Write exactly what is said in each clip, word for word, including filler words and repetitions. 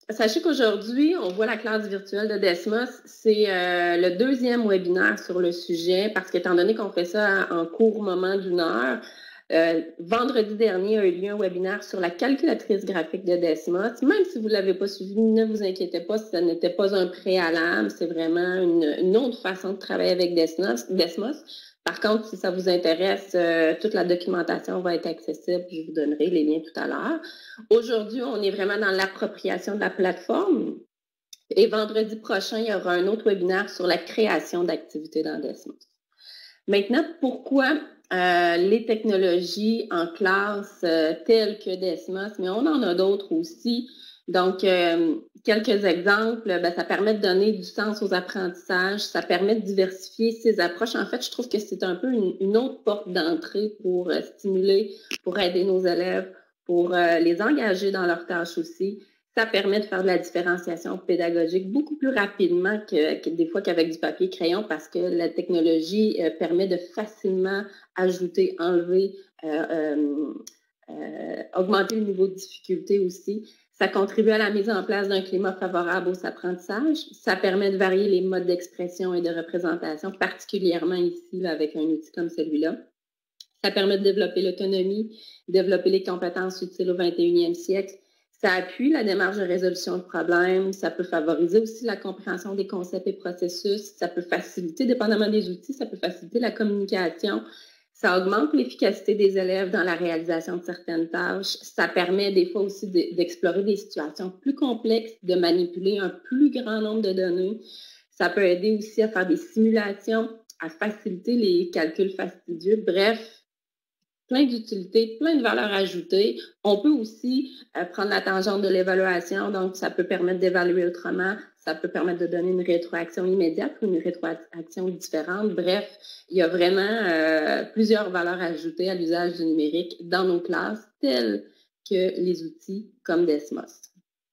Sachez qu'aujourd'hui, on voit la classe virtuelle de Desmos. C'est euh, le deuxième webinaire sur le sujet parce qu'étant donné qu'on fait ça en court moment d'une heure, euh, vendredi dernier a eu lieu un webinaire sur la calculatrice graphique de Desmos. Même si vous ne l'avez pas suivi, ne vous inquiétez pas, ça n'était pas un préalable, c'est vraiment une, une autre façon de travailler avec Desmos. Desmos. Par contre, si ça vous intéresse, euh, toute la documentation va être accessible. Je vous donnerai les liens tout à l'heure. Aujourd'hui, on est vraiment dans l'appropriation de la plateforme. Et vendredi prochain, il y aura un autre webinaire sur la création d'activités dans Desmos. Maintenant, pourquoi euh, les technologies en classe euh, telles que Desmos, mais on en a d'autres aussi. Donc, euh, quelques exemples, ben, ça permet de donner du sens aux apprentissages, ça permet de diversifier ses approches. En fait, je trouve que c'est un peu une, une autre porte d'entrée pour euh, stimuler, pour aider nos élèves, pour euh, les engager dans leurs tâches aussi. Ça permet de faire de la différenciation pédagogique beaucoup plus rapidement que, que des fois qu'avec du papier crayon parce que la technologie euh, permet de facilement ajouter, enlever, euh, euh, euh, augmenter le niveau de difficulté aussi. Ça contribue à la mise en place d'un climat favorable aux apprentissages. Ça permet de varier les modes d'expression et de représentation, particulièrement ici là, avec un outil comme celui-là. Ça permet de développer l'autonomie, développer les compétences utiles au vingt et unième siècle. Ça appuie la démarche de résolution de problèmes. Ça peut favoriser aussi la compréhension des concepts et processus. Ça peut faciliter, dépendamment des outils, ça peut faciliter la communication. Ça augmente l'efficacité des élèves dans la réalisation de certaines tâches. Ça permet des fois aussi d'explorer des situations plus complexes, de manipuler un plus grand nombre de données. Ça peut aider aussi à faire des simulations, à faciliter les calculs fastidieux. Bref, plein d'utilités, plein de valeurs ajoutées. On peut aussi euh, prendre la tangente de l'évaluation, donc ça peut permettre d'évaluer autrement, ça peut permettre de donner une rétroaction immédiate ou une rétroaction différente. Bref, il y a vraiment euh, plusieurs valeurs ajoutées à l'usage du numérique dans nos classes, telles que les outils comme Desmos.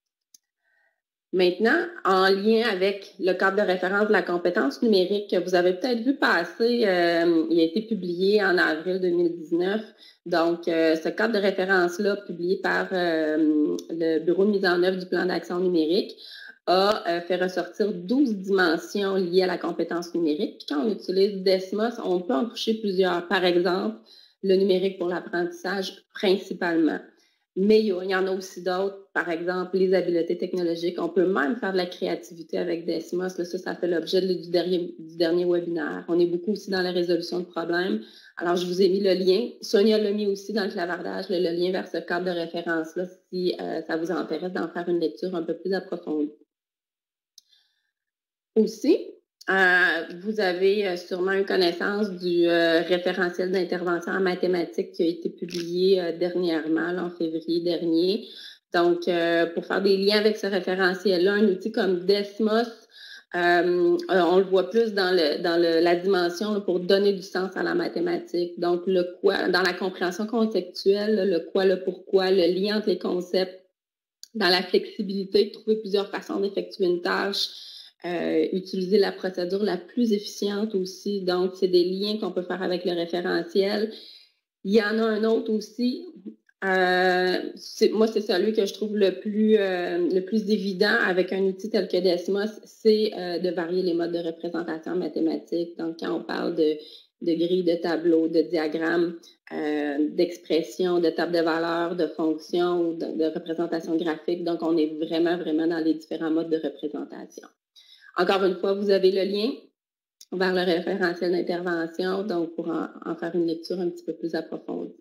Maintenant, en lien avec le cadre de référence de la compétence numérique que vous avez peut-être vu passer, euh, il a été publié en avril deux mille dix-neuf. Donc, euh, ce cadre de référence-là, publié par euh, le Bureau de mise en œuvre du plan d'action numérique, a euh, fait ressortir douze dimensions liées à la compétence numérique. Puis quand on utilise Desmos, on peut en toucher plusieurs. Par exemple, le numérique pour l'apprentissage principalement. Mais il y en a aussi d'autres, par exemple, les habiletés technologiques. On peut même faire de la créativité avec Desmos. Là, ça, ça fait l'objet du dernier, du dernier webinaire. On est beaucoup aussi dans la résolution de problèmes. Alors, je vous ai mis le lien. Sonia l'a mis aussi dans le clavardage, le, le lien vers ce cadre de référence-là, si euh, ça vous intéresse d'en faire une lecture un peu plus approfondie. Aussi, Euh, vous avez euh, sûrement une connaissance du euh, référentiel d'intervention en mathématiques qui a été publié euh, dernièrement, là, en février dernier. Donc, euh, pour faire des liens avec ce référentiel-là, un outil comme Desmos, euh, on le voit plus dans, le, dans le, la dimension là, pour donner du sens à la mathématique. Donc, le quoi, dans la compréhension conceptuelle, là, le quoi, le pourquoi, le lien entre les concepts, dans la flexibilité, trouver plusieurs façons d'effectuer une tâche. Euh, utiliser la procédure la plus efficiente aussi. Donc, c'est des liens qu'on peut faire avec le référentiel. Il y en a un autre aussi. Euh, moi, c'est celui que je trouve le plus, euh, le plus évident avec un outil tel que Desmos, c'est euh, de varier les modes de représentation mathématique. Donc, quand on parle de, de grilles, de tableaux, de diagrammes, euh, d'expressions, de tables de valeurs, de fonctions ou de, de représentation graphique. Donc, on est vraiment, vraiment dans les différents modes de représentation. Encore une fois, vous avez le lien vers le référentiel d'intervention, donc pour en, en faire une lecture un petit peu plus approfondie.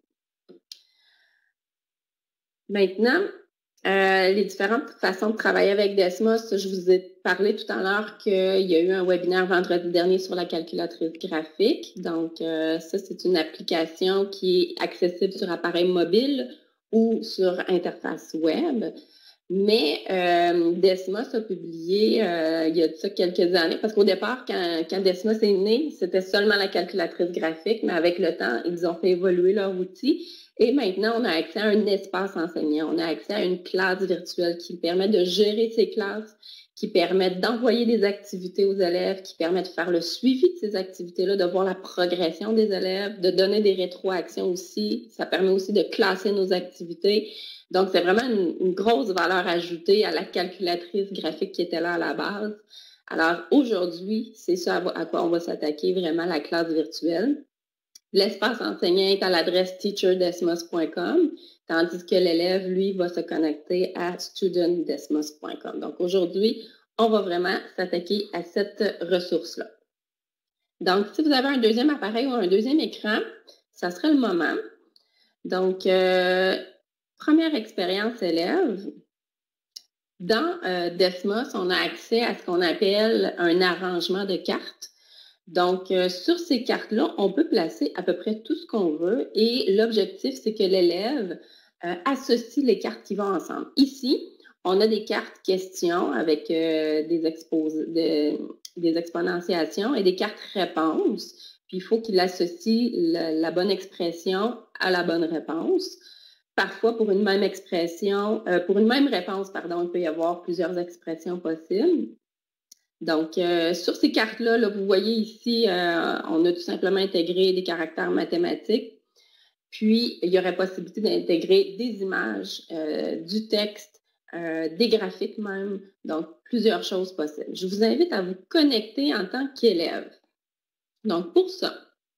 Maintenant, euh, les différentes façons de travailler avec Desmos, je vous ai parlé tout à l'heure qu'il y a eu un webinaire vendredi dernier sur la calculatrice graphique. Donc, euh, ça, c'est une application qui est accessible sur appareil mobile ou sur interface web. Mais euh, Desmos a publié euh, il y a de ça quelques années, parce qu'au départ, quand, quand Desmos est né, c'était seulement la calculatrice graphique, mais avec le temps, ils ont fait évoluer leur outil. Et maintenant, on a accès à un espace enseignant. On a accès à une classe virtuelle qui permet de gérer ces classes, qui permettent d'envoyer des activités aux élèves, qui permettent de faire le suivi de ces activités-là, de voir la progression des élèves, de donner des rétroactions aussi. Ça permet aussi de classer nos activités. Donc, c'est vraiment une, une grosse valeur ajoutée à la calculatrice graphique qui était là à la base. Alors, aujourd'hui, c'est ça à quoi on va s'attaquer, vraiment la classe virtuelle. L'espace enseignant est à l'adresse teacher desmos point com, tandis que l'élève, lui, va se connecter à student desmos point com. Donc, aujourd'hui, on va vraiment s'attaquer à cette ressource-là. Donc, si vous avez un deuxième appareil ou un deuxième écran, ça serait le moment. Donc, euh, première expérience élève. Dans euh, Desmos, on a accès à ce qu'on appelle un arrangement de cartes. Donc, euh, sur ces cartes-là, on peut placer à peu près tout ce qu'on veut et l'objectif, c'est que l'élève euh, associe les cartes qui vont ensemble. Ici, on a des cartes questions avec euh, des, expos- de, des exponentiations et des cartes réponses. Puis, il faut qu'il associe la, la bonne expression à la bonne réponse. Parfois, pour une même expression, euh, pour une même réponse, pardon, il peut y avoir plusieurs expressions possibles. Donc, euh, sur ces cartes-là, là, vous voyez ici, euh, on a tout simplement intégré des caractères mathématiques. Puis, il y aurait possibilité d'intégrer des images, euh, du texte, euh, des graphiques même. Donc, plusieurs choses possibles. Je vous invite à vous connecter en tant qu'élève. Donc, pour ça,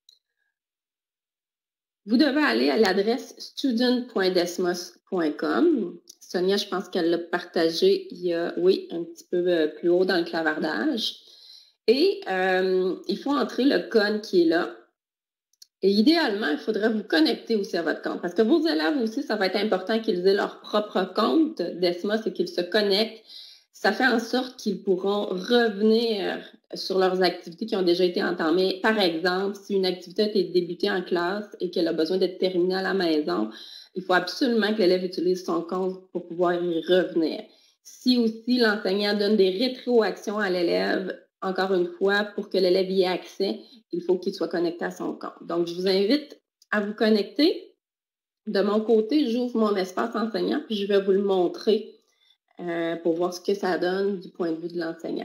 vous devez aller à l'adresse student point desmos point com. Sonia, je pense qu'elle l'a partagé il y a, oui, un petit peu plus haut dans le clavardage. Et euh, il faut entrer le code qui est là. Et idéalement, il faudrait vous connecter aussi à votre compte. Parce que vos élèves aussi, ça va être important qu'ils aient leur propre compte Desmos et qu'ils se connectent. Ça fait en sorte qu'ils pourront revenir sur leurs activités qui ont déjà été entamées. Par exemple, si une activité a été débutée en classe et qu'elle a besoin d'être terminée à la maison, il faut absolument que l'élève utilise son compte pour pouvoir y revenir. Si aussi l'enseignant donne des rétroactions à l'élève, encore une fois, pour que l'élève y ait accès, il faut qu'il soit connecté à son compte. Donc, je vous invite à vous connecter. De mon côté, j'ouvre mon espace enseignant, puis je vais vous le montrer euh, pour voir ce que ça donne du point de vue de l'enseignant.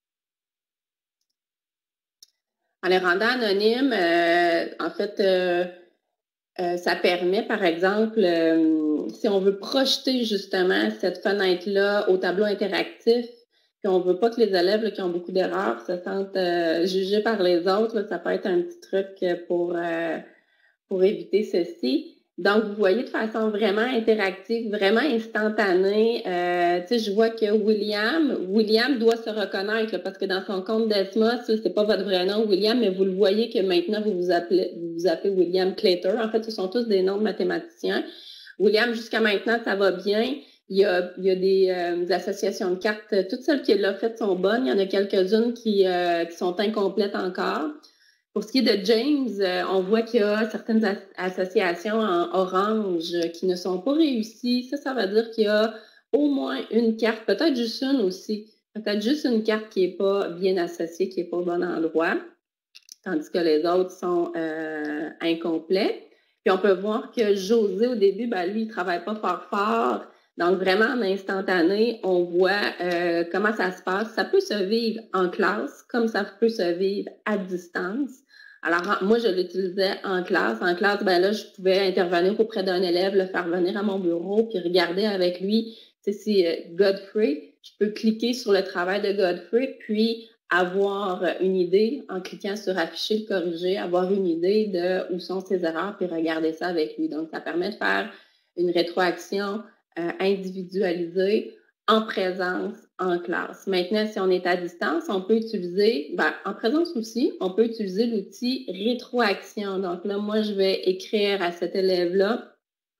En les rendant anonymes, euh, en fait, euh, euh, ça permet, par exemple, euh, si on veut projeter justement cette fenêtre-là au tableau interactif, puis on ne veut pas que les élèves là, qui ont beaucoup d'erreurs se sentent euh, jugés par les autres, là, ça peut être un petit truc pour, euh, pour éviter ceci. Donc, vous voyez de façon vraiment interactive, vraiment instantanée. Euh, tu sais, je vois que William, William doit se reconnaître là, parce que dans son compte Desmos, c'est pas votre vrai nom, William, mais vous le voyez que maintenant, vous vous appelez, vous vous appelez William Clater. En fait, ce sont tous des noms de mathématiciens. William, jusqu'à maintenant, ça va bien. Il y a, il y a des, euh, des associations de cartes. Toutes celles qu'il a faites sont bonnes. Il y en a quelques-unes qui, euh, qui sont incomplètes encore. Pour ce qui est de James, euh, on voit qu'il y a certaines as- associations en orange qui ne sont pas réussies. Ça, ça veut dire qu'il y a au moins une carte, peut-être juste une aussi, peut-être juste une carte qui n'est pas bien associée, qui n'est pas au bon endroit, tandis que les autres sont euh, incomplets. Puis on peut voir que José, au début, ben, lui, il ne travaille pas fort fort. Donc, vraiment, en instantané, on voit euh, comment ça se passe. Ça peut se vivre en classe, comme ça peut se vivre à distance. Alors, moi, je l'utilisais en classe. En classe, ben là, je pouvais intervenir auprès d'un élève, le faire venir à mon bureau, puis regarder avec lui. Tu sais, si euh, Godfrey, je peux cliquer sur le travail de Godfrey, puis avoir une idée en cliquant sur afficher le corriger, avoir une idée de où sont ses erreurs, puis regarder ça avec lui. Donc, ça permet de faire une rétroaction euh, individualisée en présence, en classe. Maintenant, si on est à distance, on peut utiliser, ben, en présence aussi, on peut utiliser l'outil rétroaction. Donc là, moi, je vais écrire à cet élève-là.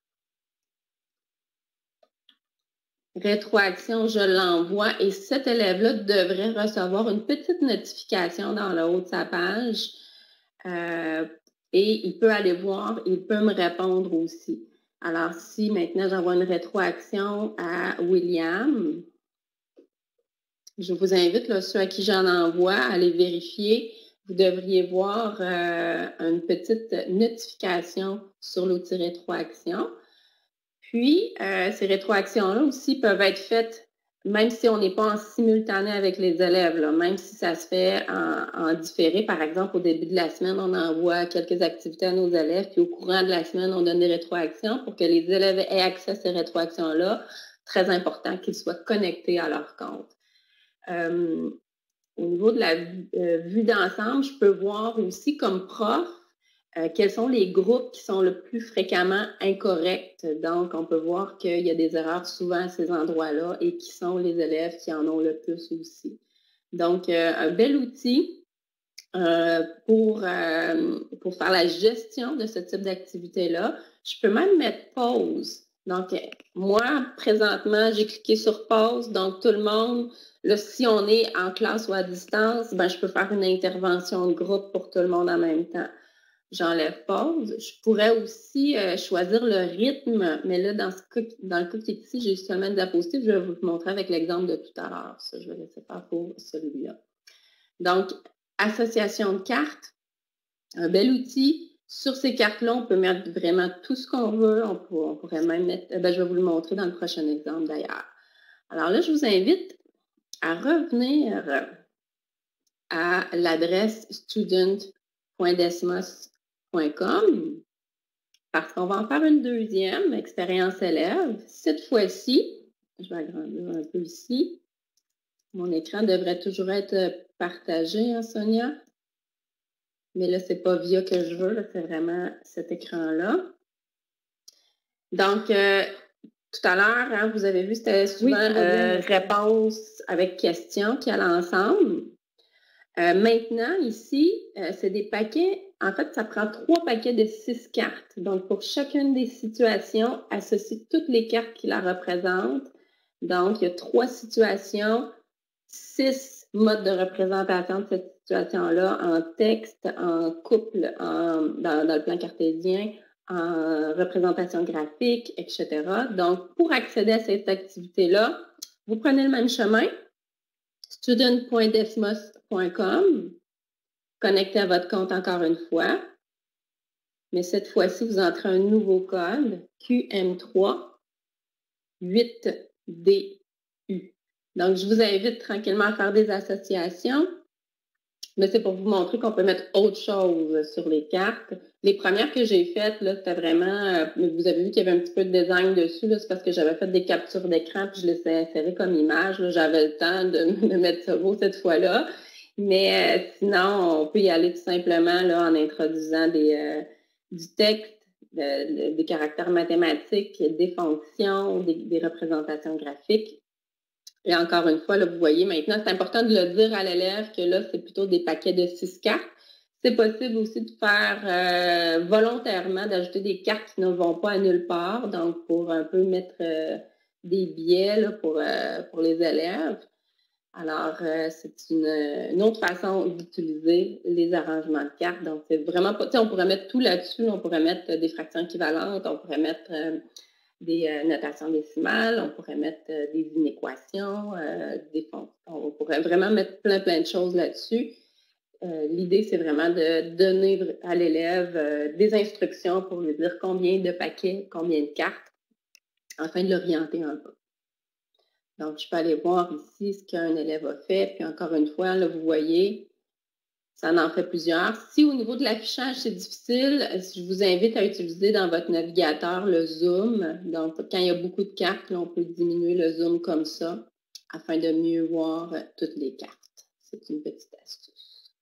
Rétroaction, je l'envoie et cet élève-là devrait recevoir une petite notification dans le haut de sa page euh, et il peut aller voir, il peut me répondre aussi. Alors, si maintenant j'envoie une rétroaction à William, je vous invite, là, ceux à qui j'en envoie, à aller vérifier. Vous devriez voir euh, une petite notification sur l'outil rétroaction. Puis, euh, ces rétroactions-là aussi peuvent être faites même si on n'est pas en simultané avec les élèves, là, même si ça se fait en, en différé, par exemple, au début de la semaine, on envoie quelques activités à nos élèves, puis au courant de la semaine, on donne des rétroactions pour que les élèves aient accès à ces rétroactions-là. Très important qu'ils soient connectés à leur compte. Euh, au niveau de la euh, vue d'ensemble, je peux voir aussi comme prof euh, quels sont les groupes qui sont le plus fréquemment incorrects. Donc, on peut voir qu'il y a des erreurs souvent à ces endroits-là et qui sont les élèves qui en ont le plus aussi. Donc, euh, un bel outil euh, pour, euh, pour faire la gestion de ce type d'activité-là. Je peux même mettre pause. Donc, moi, présentement, j'ai cliqué sur pause. Donc, tout le monde, là, si on est en classe ou à distance, ben, je peux faire une intervention de groupe pour tout le monde en même temps. J'enlève pause. Je pourrais aussi euh, choisir le rythme, mais là, dans, ce cas, dans le cas qui est ici, j'ai seulement une diapositive. Je vais vous le montrer avec l'exemple de tout à l'heure. Ça, je vais laisser faire pour celui-là. Donc, association de cartes, un bel outil. Sur ces cartes-là, on peut mettre vraiment tout ce qu'on veut. On, peut, on pourrait même mettre, ben, je vais vous le montrer dans le prochain exemple d'ailleurs. Alors là, je vous invite à revenir à l'adresse student point desmos point com parce qu'on va en faire une deuxième expérience élève. Cette fois-ci, je vais agrandir un peu ici. Mon écran devrait toujours être partagé, hein, Sonia? Mais là, c'est pas via que je veux, c'est vraiment cet écran-là. Donc, euh, tout à l'heure, hein, vous avez vu, c'était souvent oui, euh, réponse avec question qui allait ensemble. Euh, maintenant, ici, euh, c'est des paquets. En fait, ça prend trois paquets de six cartes. Donc, pour chacune des situations, associe toutes les cartes qui la représentent. Donc, il y a trois situations, six modes de représentation de cette situation-là, en texte, en couple, en, dans, dans le plan cartésien, en représentation graphique, et cetera. Donc, pour accéder à cette activité-là, vous prenez le même chemin, student point desmos point com, connecté à votre compte encore une fois, mais cette fois-ci, vous entrez un nouveau code, Q M trois huit D U. Donc, je vous invite tranquillement à faire des associations, mais c'est pour vous montrer qu'on peut mettre autre chose sur les cartes. Les premières que j'ai faites, là, c'était vraiment, euh, vous avez vu qu'il y avait un petit peu de design dessus, là, c'est parce que j'avais fait des captures d'écran puis je les ai insérées comme image. Là, j'avais le temps de, de mettre ça beau cette fois-là. Mais euh, sinon, on peut y aller tout simplement là, en introduisant des, euh, du texte, de, de, des caractères mathématiques, des fonctions, des, des représentations graphiques. Et encore une fois, là, vous voyez maintenant, c'est important de le dire à l'élève que là, c'est plutôt des paquets de six cartes. C'est possible aussi de faire euh, volontairement, d'ajouter des cartes qui ne vont pas à nulle part, donc pour un peu mettre euh, des biais là, pour, euh, pour les élèves. Alors, euh, c'est une, une autre façon d'utiliser les arrangements de cartes. Donc, c'est vraiment pas, tu sais, on pourrait mettre tout là-dessus. On pourrait mettre des fractions équivalentes, on pourrait mettre euh, des euh, notations décimales, on pourrait mettre euh, des inéquations, euh, des fonctions. On pourrait vraiment mettre plein, plein de choses là-dessus. Euh, l'idée, c'est vraiment de donner à l'élève euh, des instructions pour lui dire combien de paquets, combien de cartes, afin de l'orienter un peu. Donc, je peux aller voir ici ce qu'un élève a fait. Puis encore une fois, là, vous voyez, ça en fait plusieurs. Si au niveau de l'affichage, c'est difficile, je vous invite à utiliser dans votre navigateur le zoom. Donc, quand il y a beaucoup de cartes, là, on peut diminuer le zoom comme ça afin de mieux voir toutes les cartes. C'est une petite astuce.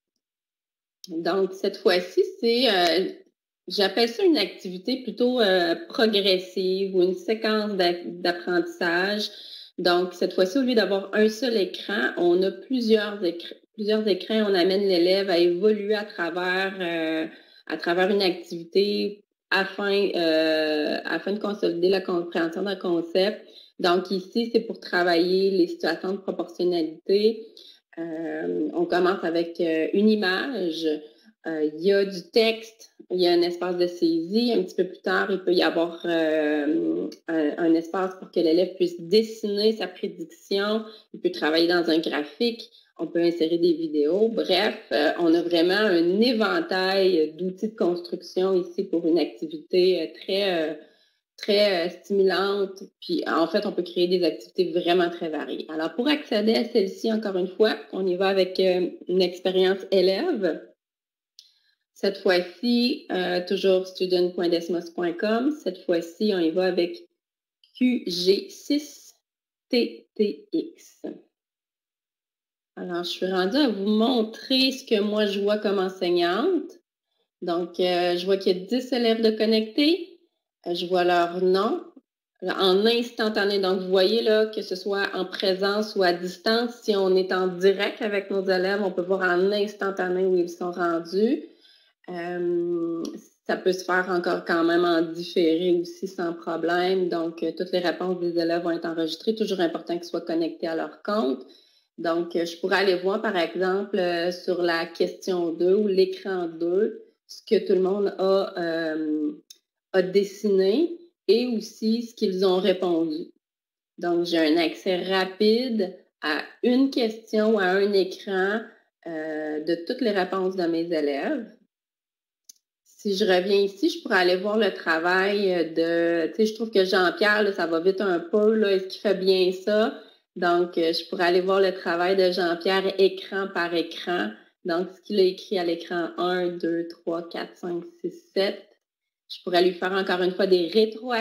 Donc, cette fois-ci, c'est, euh, j'appelle ça une activité plutôt euh, progressive ou une séquence d'apprentissage. Donc, cette fois-ci, au lieu d'avoir un seul écran, on a plusieurs, écr plusieurs écrans. On amène l'élève à évoluer à travers, euh, à travers une activité afin, euh, afin de consolider la compréhension d'un concept. Donc, ici, c'est pour travailler les situations de proportionnalité. Euh, on commence avec euh, une image. Euh, il y a du texte, il y a un espace de saisie. Un petit peu plus tard, il peut y avoir euh, un, un espace pour que l'élève puisse dessiner sa prédiction. Il peut travailler dans un graphique. On peut insérer des vidéos. Bref, euh, on a vraiment un éventail d'outils de construction ici pour une activité très, euh, très euh, stimulantes. Puis, en fait, on peut créer des activités vraiment très variées. Alors, pour accéder à celle-ci, encore une fois, on y va avec euh, une expérience élève. Cette fois-ci, euh, toujours student point desmos point com. Cette fois-ci, on y va avec Q G six T T X. Alors, je suis rendue à vous montrer ce que moi, je vois comme enseignante. Donc, euh, je vois qu'il y a dix élèves de connectés. Euh, je vois leur nom en instantané. Donc, vous voyez là, que ce soit en présence ou à distance, si on est en direct avec nos élèves, on peut voir en instantané où ils sont rendus. Euh, ça peut se faire encore quand même en différé aussi sans problème. Donc, euh, toutes les réponses des élèves vont être enregistrées. Toujours important qu'ils soient connectés à leur compte. Donc, euh, je pourrais aller voir, par exemple, euh, sur la question deux ou l'écran deux, ce que tout le monde a, euh, a dessiné et aussi ce qu'ils ont répondu. Donc, j'ai un accès rapide à une question ou à un écran euh, de toutes les réponses de mes élèves. Si je reviens ici, je pourrais aller voir le travail de, tu sais, je trouve que Jean-Pierre, là, ça va vite un peu, là, est-ce qu'il fait bien ça? Donc, euh, je pourrais aller voir le travail de Jean-Pierre écran par écran. Donc, ce qu'il a écrit à l'écran un, deux, trois, quatre, cinq, six, sept. Je pourrais lui faire encore une fois des rétroactions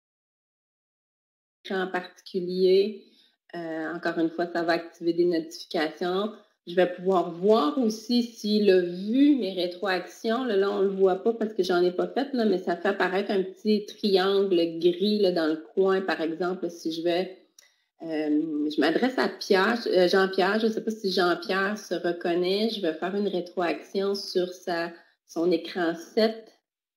en particulier. Euh, encore une fois, ça va activer des notifications. Je vais pouvoir voir aussi s'il a vu mes rétroactions. Là, là on ne le voit pas parce que j'en ai pas fait, là, mais ça fait apparaître un petit triangle gris là, dans le coin, par exemple, si je vais... Euh, je m'adresse à Pierre, euh, Jean-Pierre. Je ne sais pas si Jean-Pierre se reconnaît. Je vais faire une rétroaction sur sa, son écran sept.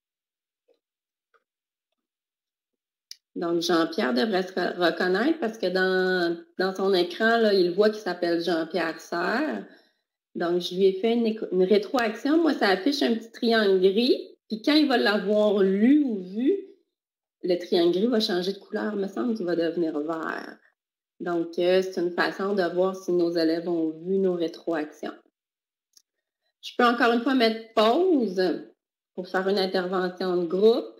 Donc, Jean-Pierre devrait se reconnaître parce que dans, dans son écran, là, il voit qu'il s'appelle Jean-Pierre Serre. Donc, je lui ai fait une, une rétroaction. Moi, ça affiche un petit triangle gris. Puis quand il va l'avoir lu ou vu, le triangle gris va changer de couleur. Il me semble qu'il va devenir vert. Donc, euh, c'est une façon de voir si nos élèves ont vu nos rétroactions. Je peux encore une fois mettre pause pour faire une intervention de groupe.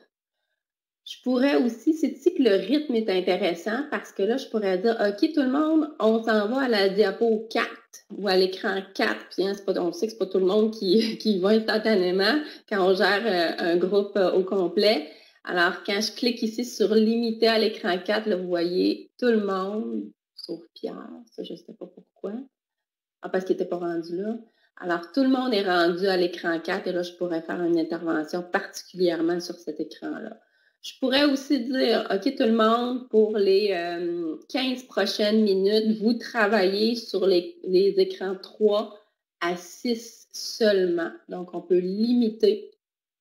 Je pourrais aussi, c'est ici que le rythme est intéressant parce que là, je pourrais dire, OK, tout le monde, on s'en va à la diapo quatre ou à l'écran quatre. Puis hein, c'est pas, on sait que ce n'est pas tout le monde qui, qui y va instantanément quand on gère euh, un groupe euh, au complet. Alors, quand je clique ici sur limiter à l'écran quatre, là, vous voyez tout le monde, sauf Pierre, ça, je ne sais pas pourquoi. Ah, parce qu'il n'était pas rendu là. Alors, tout le monde est rendu à l'écran quatre et là, je pourrais faire une intervention particulièrement sur cet écran-là. Je pourrais aussi dire, OK, tout le monde, pour les euh, quinze prochaines minutes, vous travaillez sur les, les écrans trois à six seulement. Donc, on peut limiter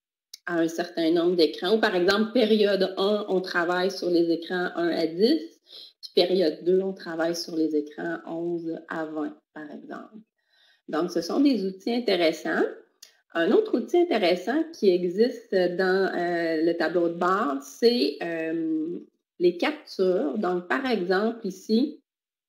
à un certain nombre d'écrans. Ou par exemple, période un, on travaille sur les écrans un à dix. Puis période deux, on travaille sur les écrans onze à vingt, par exemple. Donc, ce sont des outils intéressants. Un autre outil intéressant qui existe dans euh, le tableau de bord, c'est euh, les captures. Donc, par exemple, ici,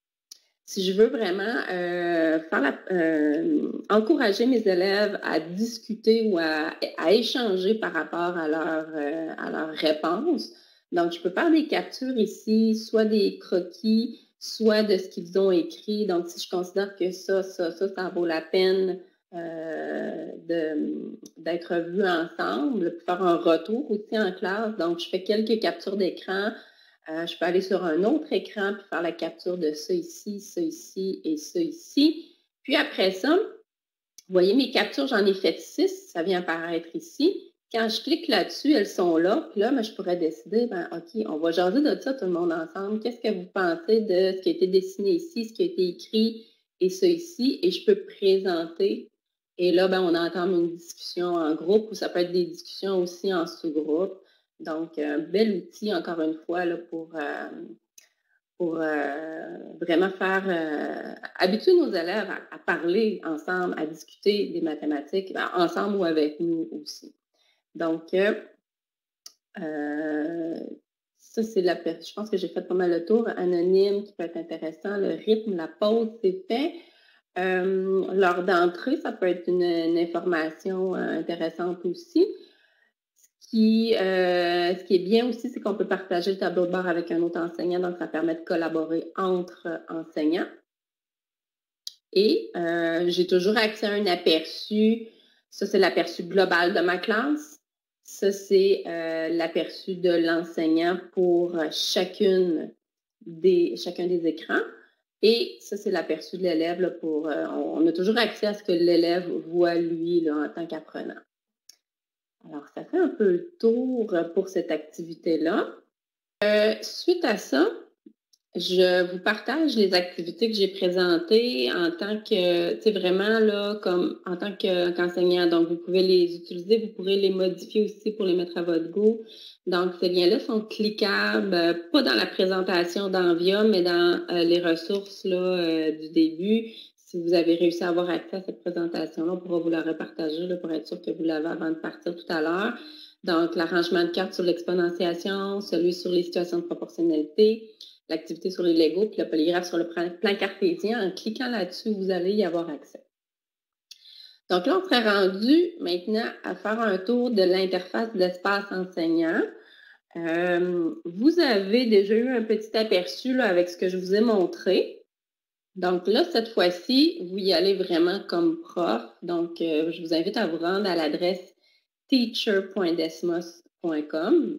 si je veux vraiment euh, faire la, euh, encourager mes élèves à discuter ou à, à échanger par rapport à leur, euh, à leur réponse, donc je peux faire des captures ici, soit des croquis, soit de ce qu'ils ont écrit. Donc, si je considère que ça, ça, ça, ça vaut la peine euh, de, d'être vus ensemble, pour faire un retour aussi en classe. Donc, je fais quelques captures d'écran. Euh, je peux aller sur un autre écran puis faire la capture de ça ici, ça ici et ça ici. Puis après ça, vous voyez mes captures, j'en ai fait six, ça vient apparaître ici. Quand je clique là-dessus, elles sont là. Puis là, ben, je pourrais décider, ben, OK, on va jaser de ça tout le monde ensemble. Qu'est-ce que vous pensez de ce qui a été dessiné ici, ce qui a été écrit et ça ici? Et je peux présenter. Et là, ben, on entame une discussion en groupe ou ça peut être des discussions aussi en sous-groupe. Donc, un bel outil, encore une fois, là, pour, euh, pour euh, vraiment faire euh, habituer nos élèves à, à parler ensemble, à discuter des mathématiques, ben, ensemble ou avec nous aussi. Donc, euh, ça, c'est la je pense que j'ai fait pas mal le tour. Anonyme, qui peut être intéressant. Le rythme, la pause, c'est fait. Euh, l'heure d'entrée, ça peut être une, une information euh, intéressante aussi. Qui, euh, ce qui est bien aussi, c'est qu'on peut partager le tableau de bord avec un autre enseignant, donc ça permet de collaborer entre enseignants. Et euh, j'ai toujours accès à un aperçu. Ça, c'est l'aperçu global de ma classe. Ça, c'est euh, l'aperçu de l'enseignant pour chacune des, chacun des écrans. Et ça, c'est l'aperçu de l'élève pour... Euh, on a toujours accès à ce que l'élève voit, lui, là, en tant qu'apprenant. Alors, ça fait un peu le tour pour cette activité-là. Euh, suite à ça, je vous partage les activités que j'ai présentées en tant que, tu sais, vraiment là, comme en tant que, qu'enseignant. Donc, vous pouvez les utiliser, vous pourrez les modifier aussi pour les mettre à votre goût. Donc, ces liens-là sont cliquables, euh, pas dans la présentation d'Envia, mais dans euh, les ressources là, euh, du début. Si vous avez réussi à avoir accès à cette présentation-là, on pourra vous la repartager là, pour être sûr que vous l'avez avant de partir tout à l'heure. Donc, l'arrangement de cartes sur l'exponentiation, celui sur les situations de proportionnalité, l'activité sur les Legos, puis le polygraphe sur le plan cartésien. En cliquant là-dessus, vous allez y avoir accès. Donc là, on serait rendu maintenant à faire un tour de l'interface d'espace enseignant. Euh, vous avez déjà eu un petit aperçu là, avec ce que je vous ai montré. Donc là, cette fois-ci, vous y allez vraiment comme prof. Donc, euh, je vous invite à vous rendre à l'adresse teacher point desmos point com.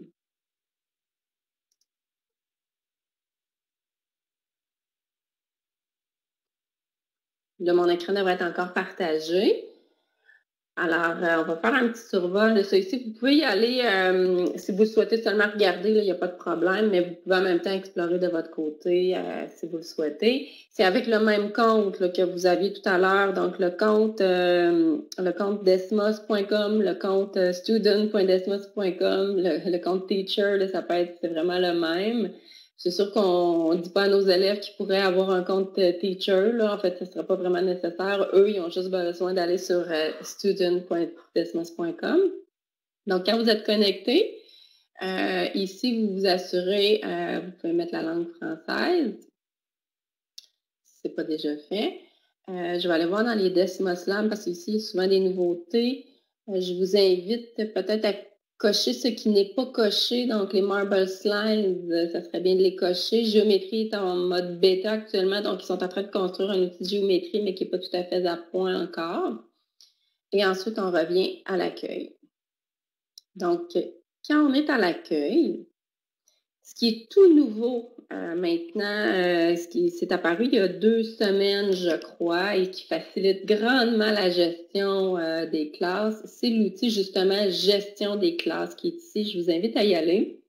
Là, mon écran devrait être encore partagé. Alors, euh, on va faire un petit survol de ça ici. Vous pouvez y aller, euh, si vous souhaitez seulement regarder, il n'y a pas de problème, mais vous pouvez en même temps explorer de votre côté euh, si vous le souhaitez. C'est avec le même compte là, que vous aviez tout à l'heure, donc le compte, euh, le compte desmos point com, le compte euh, student point desmos point com, le, le compte teacher, là, ça peut être, c'est vraiment le même. C'est sûr qu'on ne dit pas à nos élèves qu'ils pourraient avoir un compte teacher. Là. En fait, ce ne sera pas vraiment nécessaire. Eux, ils ont juste besoin d'aller sur euh, student point desmos point com. Donc, quand vous êtes connecté, euh, ici, vous vous assurez, euh, vous pouvez mettre la langue française. Si ce n'est pas déjà fait. Euh, je vais aller voir dans les Desmos Labs parce qu'ici, il y a souvent des nouveautés. Euh, je vous invite peut-être à cocher ce qui n'est pas coché. Donc, les Marble Slides, euh, ça serait bien de les cocher. Géométrie est en mode bêta actuellement, donc ils sont en train de construire un outil de géométrie, mais qui n'est pas tout à fait à point encore. Et ensuite, on revient à l'accueil. Donc, quand on est à l'accueil, ce qui est tout nouveau euh, maintenant, euh, ce qui s'est apparu il y a deux semaines, je crois, et qui facilite grandement la gestion euh, des classes, c'est l'outil justement gestion des classes qui est ici. Je vous invite à y aller.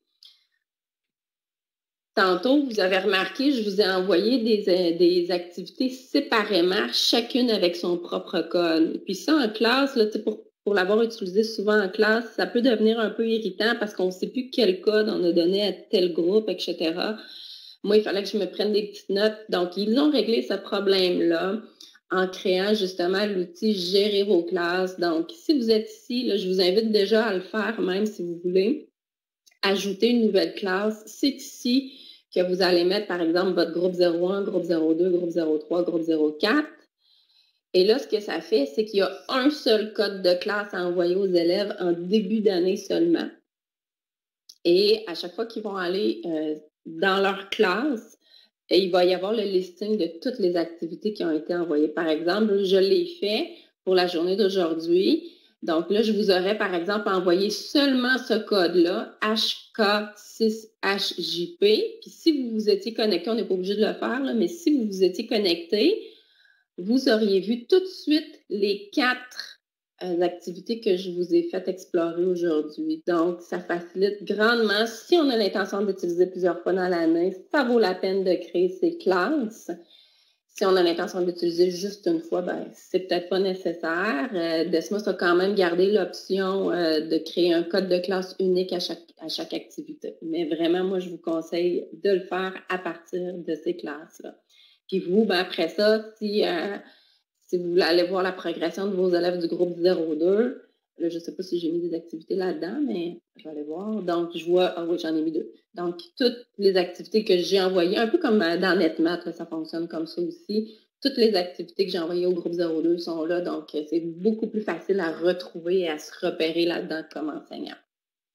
Tantôt, vous avez remarqué, je vous ai envoyé des, des activités séparément, chacune avec son propre code. Puis ça, en classe, là, pour, pour l'avoir utilisé souvent en classe, ça peut devenir un peu irritant parce qu'on ne sait plus quel code on a donné à tel groupe, et cetera. Moi, il fallait que je me prenne des petites notes. Donc, ils ont réglé ce problème-là en créant justement l'outil Gérer vos classes. Donc, si vous êtes ici, là, je vous invite déjà à le faire, même si vous voulez. Ajouter une nouvelle classe. C'est ici que vous allez mettre, par exemple, votre groupe zéro un, groupe zéro deux, groupe zéro trois, groupe zéro quatre. Et là, ce que ça fait, c'est qu'il y a un seul code de classe à envoyer aux élèves en début d'année seulement. Et à chaque fois qu'ils vont aller euh, dans leur classe, et il va y avoir le listing de toutes les activités qui ont été envoyées. Par exemple, je l'ai fait pour la journée d'aujourd'hui. Donc là, je vous aurais, par exemple, envoyé seulement ce code-là, H K six H J P. Puis si vous vous étiez connecté, on n'est pas obligé de le faire, là, mais si vous vous étiez connecté, vous auriez vu tout de suite les quatre euh, activités que je vous ai fait explorer aujourd'hui. Donc, ça facilite grandement. Si on a l'intention d'utiliser plusieurs fois dans l'année, ça vaut la peine de créer ces classes. Si on a l'intention d'utiliser juste une fois, ben, c'est peut-être pas nécessaire. Euh, Desmos a quand même gardé l'option euh, de créer un code de classe unique à chaque, à chaque activité. Mais vraiment, moi, je vous conseille de le faire à partir de ces classes-là. Puis vous, ben, après ça, si, euh, si vous voulez aller voir la progression de vos élèves du groupe zéro deux, là, je ne sais pas si j'ai mis des activités là-dedans, mais je vais aller voir. Donc, je vois, ah oui, j'en ai mis deux. Donc, toutes les activités que j'ai envoyées, un peu comme dans NetMath, là, ça fonctionne comme ça aussi. Toutes les activités que j'ai envoyées au groupe zéro deux sont là, donc c'est beaucoup plus facile à retrouver et à se repérer là-dedans comme enseignant.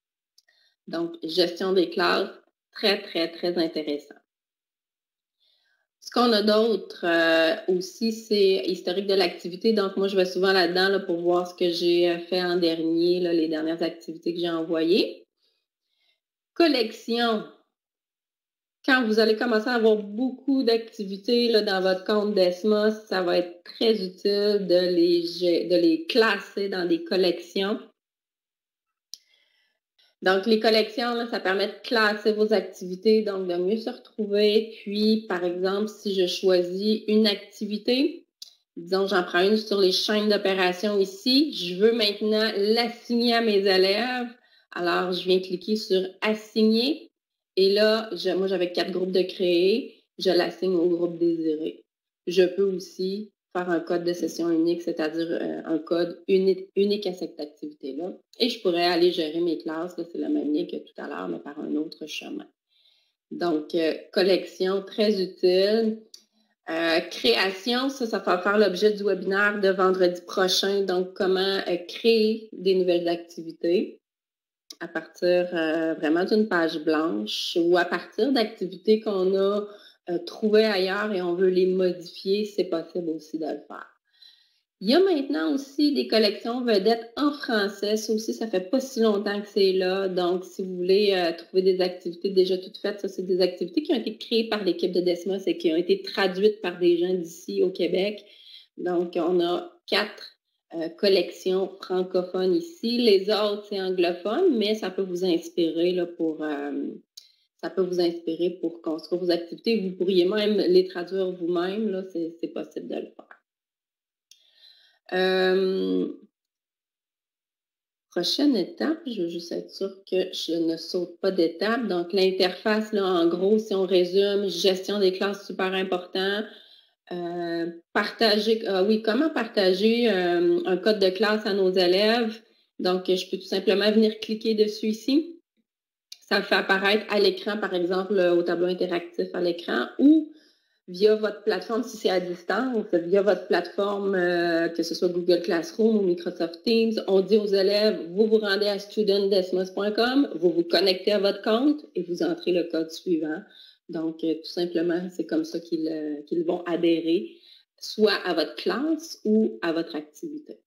Donc, gestion des classes, très, très, très intéressant. Ce qu'on a d'autre euh, aussi, c'est historique de l'activité. Donc, moi, je vais souvent là-dedans là, pour voir ce que j'ai fait en dernier, là, les dernières activités que j'ai envoyées. Collection. Quand vous allez commencer à avoir beaucoup d'activités là, dans votre compte Desmos, ça va être très utile de les, de les classer dans des collections. Donc, les collections, là, ça permet de classer vos activités, donc de mieux se retrouver. Puis, par exemple, si je choisis une activité, disons, j'en prends une sur les chaînes d'opération ici, je veux maintenant l'assigner à mes élèves. Alors, je viens cliquer sur « Assigner » et là, je, moi, j'avais quatre groupes de créer, je l'assigne au groupe désiré. Je peux aussi faire un code de session unique, c'est-à-dire euh, un code unique, unique à cette activité-là. Et je pourrais aller gérer mes classes, là, c'est le même lien que tout à l'heure, mais par un autre chemin. Donc, euh, collection très utile. Euh, création, ça, ça va faire l'objet du webinaire de vendredi prochain. Donc, comment euh, créer des nouvelles activités à partir euh, vraiment d'une page blanche ou à partir d'activités qu'on a euh, trouvées ailleurs et on veut les modifier, c'est possible aussi de le faire. Il y a maintenant aussi des collections vedettes en français. Ça aussi, ça fait pas si longtemps que c'est là. Donc, si vous voulez euh, trouver des activités déjà toutes faites, ça, c'est des activités qui ont été créées par l'équipe de Desmos et qui ont été traduites par des gens d'ici au Québec. Donc, on a quatre euh, collections francophones ici. Les autres, c'est anglophone, mais ça peut vous inspirer là, pour... Euh, ça peut vous inspirer pour construire vos activités. Vous pourriez même les traduire vous-même. Là, c'est, c'est possible de le faire. Euh, prochaine étape, je veux juste être sûre que je ne saute pas d'étape. Donc, l'interface, là, en gros, si on résume, gestion des classes, super important. Euh, partager, ah oui, comment partager euh, un code de classe à nos élèves. Donc, je peux tout simplement venir cliquer dessus ici. Ça me fait apparaître à l'écran, par exemple, au tableau interactif à l'écran ou via votre plateforme, si c'est à distance, via votre plateforme, euh, que ce soit Google Classroom ou Microsoft Teams, on dit aux élèves, vous vous rendez à student desmos point com, vous vous connectez à votre compte et vous entrez le code suivant. Donc, euh, tout simplement, c'est comme ça qu'ils, euh, qu'ils vont adhérer, soit à votre classe ou à votre activité.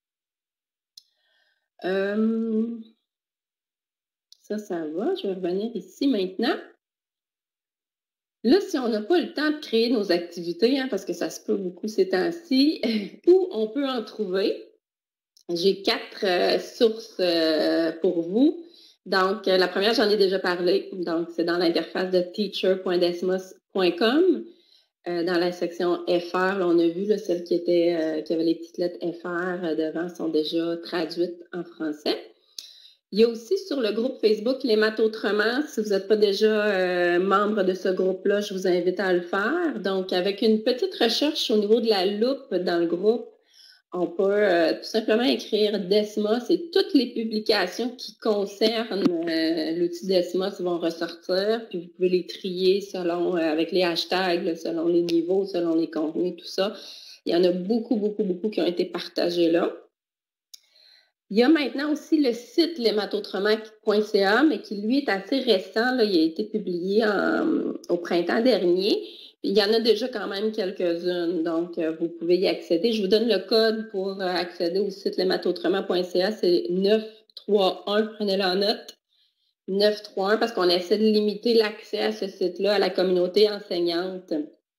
Euh, ça, ça va. Je vais revenir ici maintenant. Là, si on n'a pas le temps de créer nos activités, hein, parce que ça se peut beaucoup ces temps-ci, où on peut en trouver, j'ai quatre euh, sources euh, pour vous. Donc, euh, la première, j'en ai déjà parlé. Donc, c'est dans l'interface de teacher point desmos point com. Euh, dans la section F R, là, on a vu là, celles qui, étaient, euh, qui avaient les petites lettres F R euh, devant sont déjà traduites en français. Il y a aussi sur le groupe Facebook Les Maths Autrement. Si vous n'êtes pas déjà euh, membre de ce groupe-là, je vous invite à le faire. Donc, avec une petite recherche au niveau de la loupe dans le groupe, on peut euh, tout simplement écrire Desmos et toutes les publications qui concernent euh, l'outil Desmos vont ressortir. Puis vous pouvez les trier selon euh, avec les hashtags, là, selon les niveaux, selon les contenus, tout ça. Il y en a beaucoup, beaucoup, beaucoup qui ont été partagés là. Il y a maintenant aussi le site les maths autrement point c a, mais qui, lui, est assez récent. Là, il a été publié en, au printemps dernier. Il y en a déjà quand même quelques-unes, donc euh, vous pouvez y accéder. Je vous donne le code pour euh, accéder au site les maths autrement point c a, c'est neuf trois un, prenez-le en note, neuf trois un, parce qu'on essaie de limiter l'accès à ce site-là à la communauté enseignante.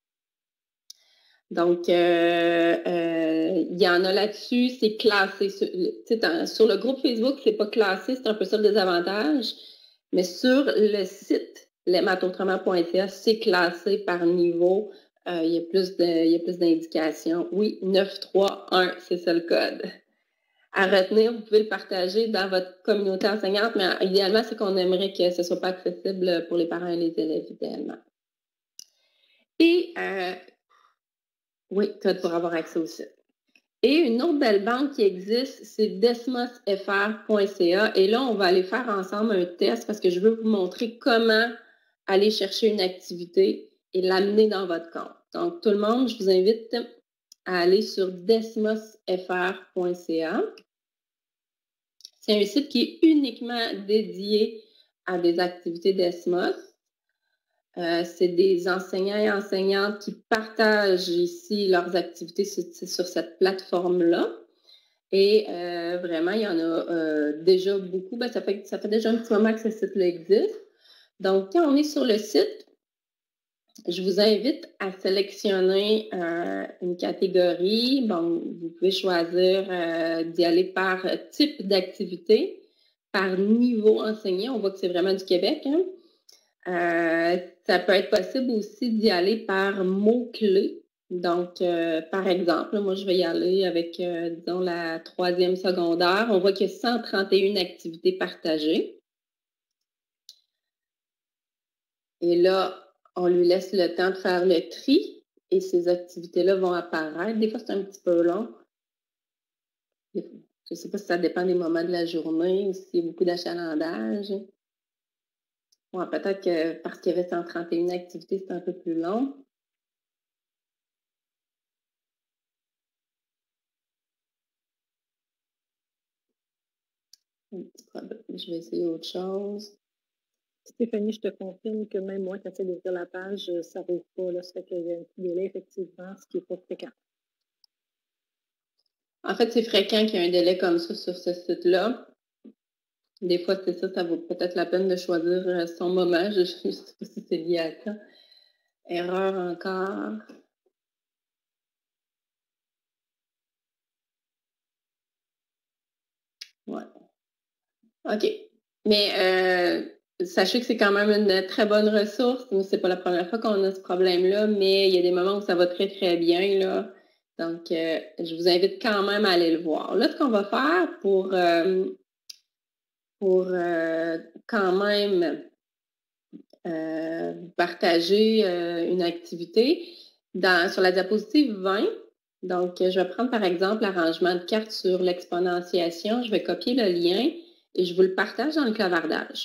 Donc, euh, euh, il y en a là-dessus, c'est classé. Sur, sur le groupe Facebook, c'est pas classé, c'est un peu ça le désavantage. Mais sur le site les maths autrement point c a, c'est classé par niveau. Euh, il y a plus de, il y a plus d'indications. Oui, neuf trois un, c'est ça le code. À retenir, vous pouvez le partager dans votre communauté enseignante, mais idéalement, c'est qu'on aimerait que ce ne soit pas accessible pour les parents et les élèves, idéalement. Et euh, oui, code pour avoir accès au site. Et une autre belle banque qui existe, c'est desmos f r point c a. Et là, on va aller faire ensemble un test parce que je veux vous montrer comment aller chercher une activité et l'amener dans votre compte. Donc, tout le monde, je vous invite à aller sur desmos f r point c a. C'est un site qui est uniquement dédié à des activités Desmos. Euh, c'est des enseignants et enseignantes qui partagent ici leurs activités sur, sur cette plateforme-là. Et euh, vraiment, il y en a euh, déjà beaucoup. Ben, ça, fait, ça fait déjà un petit moment que ce site-là existe. Donc, quand on est sur le site, je vous invite à sélectionner euh, une catégorie. Bon, vous pouvez choisir euh, d'y aller par type d'activité, par niveau enseigné. On voit que c'est vraiment du Québec. Hein? Euh, ça peut être possible aussi d'y aller par mots-clés. Donc, euh, par exemple, moi, je vais y aller avec, euh, disons, la troisième secondaire. On voit qu'il y a cent trente et une activités partagées. Et là, on lui laisse le temps de faire le tri et ces activités-là vont apparaître. Des fois, c'est un petit peu long. Je ne sais pas si ça dépend des moments de la journée ou s'il y a beaucoup d'achalandage. Bon, peut-être que parce qu'il y avait cent trente et une activités, c'est un peu plus long. Un petit problème. Je vais essayer autre chose. Stéphanie, je te confirme que même moi, quand j'essaie d'ouvrir la page, ça ne rouvre pas. Là, ça fait qu'il y a un petit délai, effectivement, ce qui n'est pas fréquent. En fait, c'est fréquent qu'il y ait un délai comme ça sur ce site-là. Des fois, c'est ça, ça vaut peut-être la peine de choisir son moment. Je ne sais pas si c'est lié à ça. Erreur encore. Ouais. OK. Mais euh, sachez que c'est quand même une très bonne ressource. C'est pas la première fois qu'on a ce problème-là, mais il y a des moments où ça va très, très bien, là. Donc, euh, je vous invite quand même à aller le voir. Là, ce qu'on va faire pour, euh, pour euh, quand même euh, partager euh, une activité, dans, sur la diapositive vingt, donc je vais prendre par exemple l'arrangement de cartes sur l'exponentiation. Je vais copier le lien et je vous le partage dans le clavardage.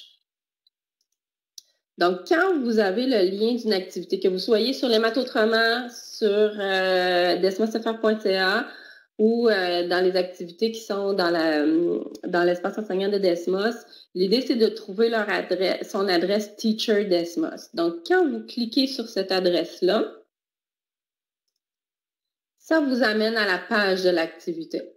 Donc, quand vous avez le lien d'une activité, que vous soyez sur les maths autrement, sur euh, desmosfr point c a ou euh, dans les activités qui sont dans la dans l'espace enseignant de Desmos, l'idée, c'est de trouver leur adresse, son adresse Teacher Desmos. Donc, quand vous cliquez sur cette adresse-là, ça vous amène à la page de l'activité.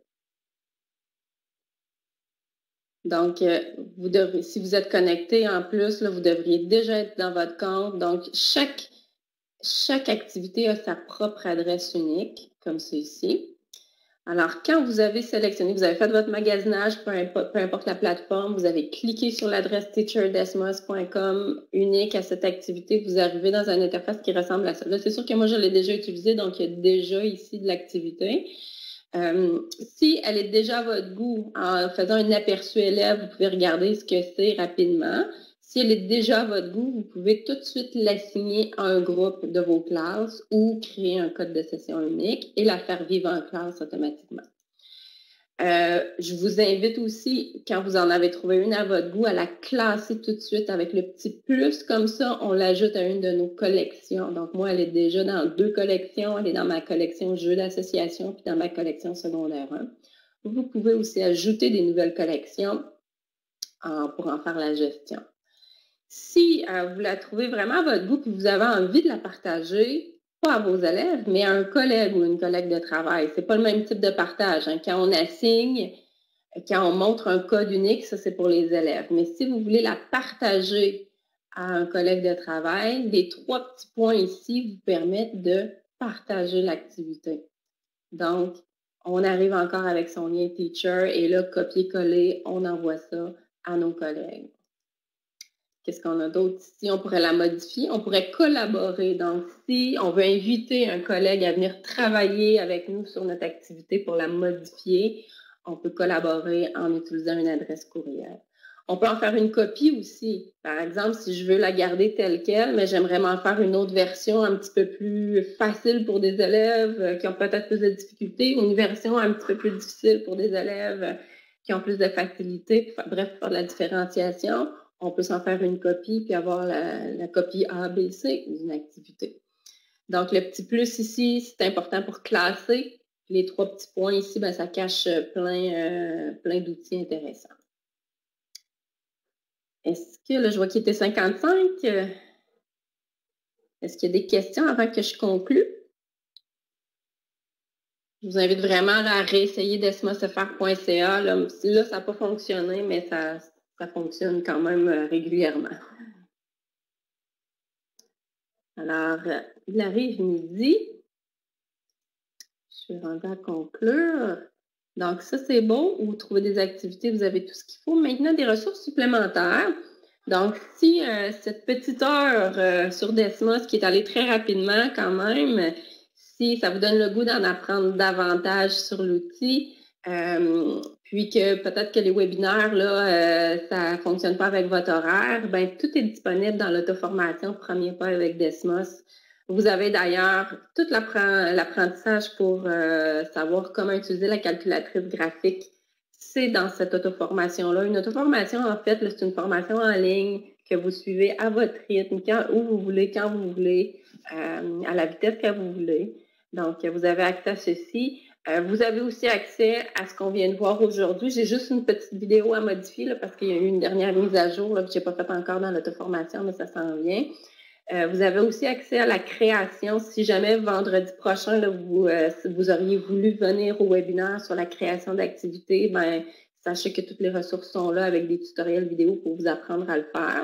Donc, euh, vous devrez, si vous êtes connecté en plus, là, vous devriez déjà être dans votre compte. Donc, chaque, chaque activité a sa propre adresse unique, comme ceci. Alors, quand vous avez sélectionné, vous avez fait votre magasinage, peu importe, peu importe la plateforme, vous avez cliqué sur l'adresse teacher desmos point com unique à cette activité, vous arrivez dans une interface qui ressemble à ça. Là, c'est sûr que moi, je l'ai déjà utilisé, donc il y a déjà ici de l'activité. Euh, si elle est déjà à votre goût, en faisant un aperçu élève, vous pouvez regarder ce que c'est rapidement. Si elle est déjà à votre goût, vous pouvez tout de suite l'assigner à un groupe de vos classes ou créer un code de session unique et la faire vivre en classe automatiquement. Euh, je vous invite aussi, quand vous en avez trouvé une à votre goût, à la classer tout de suite avec le petit plus. Comme ça, on l'ajoute à une de nos collections. Donc, moi, elle est déjà dans deux collections. Elle est dans ma collection Jeux d'association puis dans ma collection secondaire un. Vous pouvez aussi ajouter des nouvelles collections en, pour en faire la gestion. Si euh, vous la trouvez vraiment à votre goût et vous avez envie de la partager, pas à vos élèves, mais à un collègue ou une collègue de travail. C'est pas le même type de partage. Hein. Quand on assigne, quand on montre un code unique, ça c'est pour les élèves. Mais si vous voulez la partager à un collègue de travail, les trois petits points ici vous permettent de partager l'activité. Donc, on arrive encore avec son lien teacher et là, copier-coller, on envoie ça à nos collègues. Qu'est-ce qu'on a d'autre ici? On pourrait la modifier, on pourrait collaborer. Donc, si on veut inviter un collègue à venir travailler avec nous sur notre activité pour la modifier, on peut collaborer en utilisant une adresse courriel. On peut en faire une copie aussi. Par exemple, si je veux la garder telle qu'elle, mais j'aimerais m'en faire une autre version un petit peu plus facile pour des élèves qui ont peut-être plus de difficultés, ou une version un petit peu plus difficile pour des élèves qui ont plus de facilité. Bref, faire de la différenciation. On peut s'en faire une copie puis avoir la, la copie A B C d'une activité. Donc, le petit plus ici, c'est important pour classer. Les trois petits points ici, ben, ça cache plein, euh, plein d'outils intéressants. Est-ce que, là, je vois qu'il était cinquante-cinq. Euh, est-ce qu'il y a des questions avant que je conclue? Je vous invite vraiment là, à réessayer desmosfr point c a. Là, là ça n'a pas fonctionné, mais ça, ça fonctionne quand même euh, régulièrement. Alors, euh, il arrive midi. Je suis rendue à conclure. Donc, ça, c'est bon. Vous trouvez des activités, vous avez tout ce qu'il faut. Maintenant, des ressources supplémentaires. Donc, si euh, cette petite heure euh, sur Desmos, qui est allée très rapidement quand même, si ça vous donne le goût d'en apprendre davantage sur l'outil, euh, puis que peut-être que les webinaires, là, euh, ça ne fonctionne pas avec votre horaire, ben tout est disponible dans l'auto-formation Premier pas avec Desmos. Vous avez d'ailleurs tout l'apprentissage pour euh, savoir comment utiliser la calculatrice graphique. C'est dans cette auto-formation-là. Une auto-formation, en fait, c'est une formation en ligne que vous suivez à votre rythme, quand, où vous voulez, quand vous voulez, euh, à la vitesse que vous voulez. Donc, vous avez accès à ceci. Euh, vous avez aussi accès à ce qu'on vient de voir aujourd'hui. J'ai juste une petite vidéo à modifier là, parce qu'il y a eu une dernière mise à jour là, que je n'ai pas faite encore dans l'auto-formation, mais ça s'en vient. Euh, vous avez aussi accès à la création. Si jamais vendredi prochain, là, vous, euh, vous auriez voulu venir au webinaire sur la création d'activités, ben, sachez que toutes les ressources sont là avec des tutoriels vidéo pour vous apprendre à le faire.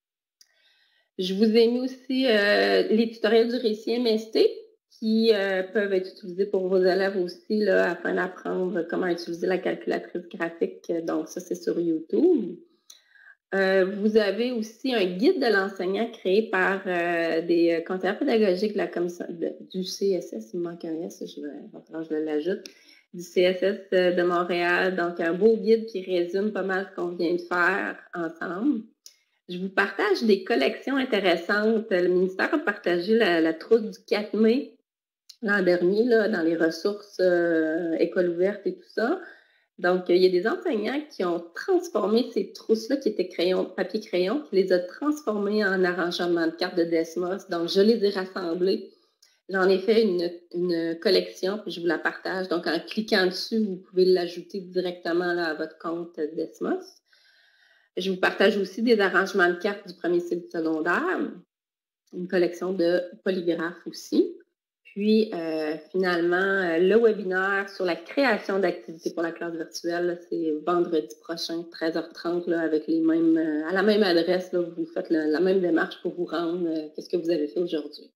Je vous ai mis aussi euh, les tutoriels du récit M S T qui euh, peuvent être utilisés pour vos élèves aussi là, afin d'apprendre comment utiliser la calculatrice graphique. Donc, ça, c'est sur YouTube. Euh, vous avez aussi un guide de l'enseignant créé par euh, des conseillers pédagogiques de la commission de, du C S S, il me manque un S, je vais, je l'ajoute, du C S S de Montréal. Donc, un beau guide qui résume pas mal ce qu'on vient de faire ensemble. Je vous partage des collections intéressantes. Le ministère a partagé la, la trousse du quatre mai l'an dernier là, dans les ressources euh, école ouverte et tout ça. Donc, il y a des enseignants qui ont transformé ces trousses-là qui étaient crayon, papier-crayon, qui les ont transformées en arrangement de cartes de Desmos. Donc, je les ai rassemblées. J'en ai fait une, une collection, puis je vous la partage. Donc, en cliquant dessus, vous pouvez l'ajouter directement là, à votre compte Desmos. Je vous partage aussi des arrangements de cartes du premier cycle secondaire, une collection de polygraphes aussi. Puis, euh, finalement, le webinaire sur la création d'activités pour la classe virtuelle, c'est vendredi prochain, treize heures trente, là, avec les mêmes, euh, à la même adresse, là, vous faites la, la même démarche pour vous rendre. Euh, qu'est-ce que vous avez fait aujourd'hui?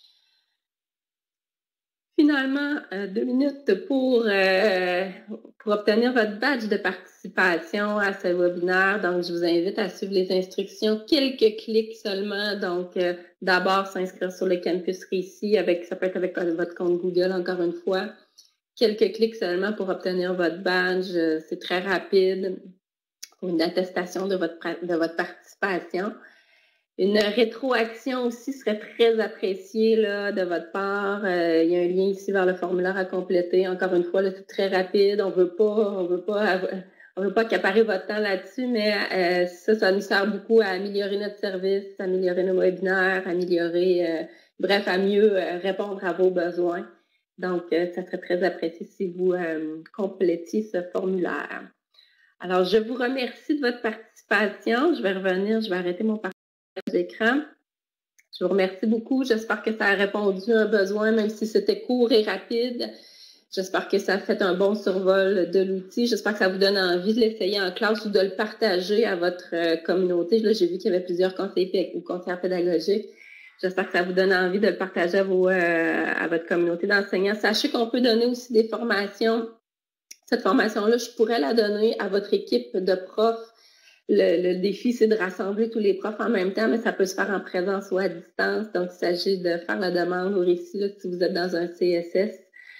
Finalement, euh, deux minutes pour, euh, pour obtenir votre badge de participation à ce webinaire. Donc, je vous invite à suivre les instructions. Quelques clics seulement. Donc, euh, d'abord, s'inscrire sur le campus Récit. Avec, ça peut être avec votre compte Google, encore une fois. Quelques clics seulement pour obtenir votre badge. C'est très rapide. Pour une attestation de votre, de votre participation. Une rétroaction aussi serait très appréciée là, de votre part. Euh, il y a un lien ici vers le formulaire à compléter. Encore une fois, là, c'est très rapide. On veut pas, on veut pas, on veut pas accaparer votre temps là-dessus, mais euh, ça, ça nous sert beaucoup à améliorer notre service, améliorer nos webinaires, améliorer, euh, bref, à mieux euh, répondre à vos besoins. Donc, euh, ça serait très apprécié si vous euh, complétiez ce formulaire. Alors, je vous remercie de votre participation. Je vais revenir, je vais arrêter mon partage d'écran. Je vous remercie beaucoup. J'espère que ça a répondu à un besoin, même si c'était court et rapide. J'espère que ça a fait un bon survol de l'outil. J'espère que ça vous donne envie de l'essayer en classe ou de le partager à votre communauté. Là, j'ai vu qu'il y avait plusieurs conseillers ou conseillers pédagogiques. J'espère que ça vous donne envie de le partager à, vos, euh, à votre communauté d'enseignants. Sachez qu'on peut donner aussi des formations. Cette formation-là, je pourrais la donner à votre équipe de profs. Le, le défi, c'est de rassembler tous les profs en même temps, mais ça peut se faire en présence ou à distance. Donc, il s'agit de faire la demande au récit là, si vous êtes dans un C S S.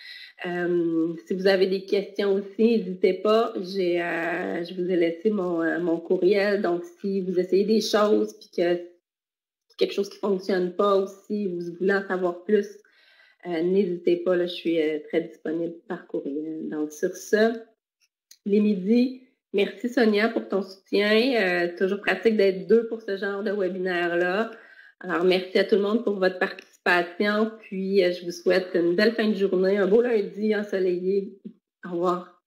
Euh, si vous avez des questions aussi, n'hésitez pas. J'ai, euh, je vous ai laissé mon, euh, mon courriel. Donc, si vous essayez des choses puis que quelque chose qui ne fonctionne pas aussi, vous voulez en savoir plus, euh, n'hésitez pas. Là, je suis euh, très disponible par courriel. Donc, sur ce, les midis, merci Sonia pour ton soutien. Euh, toujours pratique d'être deux pour ce genre de webinaire-là. Alors, merci à tout le monde pour votre participation. Puis, euh, je vous souhaite une belle fin de journée, un beau lundi ensoleillé. Au revoir.